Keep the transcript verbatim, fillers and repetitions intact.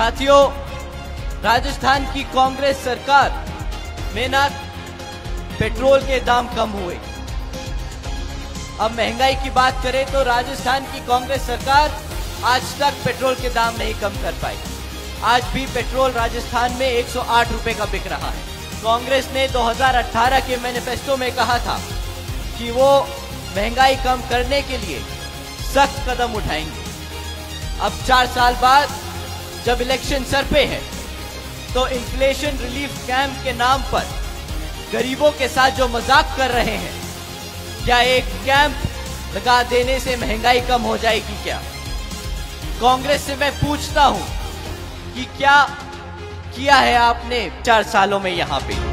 साथियों, राजस्थान की कांग्रेस सरकार में ना पेट्रोल के दाम कम हुए। अब महंगाई की बात करें तो राजस्थान की कांग्रेस सरकार आज तक पेट्रोल के दाम नहीं कम कर पाई। आज भी पेट्रोल राजस्थान में एक सौ आठ रुपए का बिक रहा है। कांग्रेस ने दो हज़ार अठारह के मैनिफेस्टो में कहा था कि वो महंगाई कम करने के लिए सख्त कदम उठाएंगे। अब चार साल बाद जब इलेक्शन सर पे है तो इन्फ्लेशन रिलीफ कैंप के नाम पर गरीबों के साथ जो मजाक कर रहे हैं, क्या एक कैंप लगा देने से महंगाई कम हो जाएगी क्या? कांग्रेस से मैं पूछता हूं कि क्या किया है आपने चार सालों में यहां पे?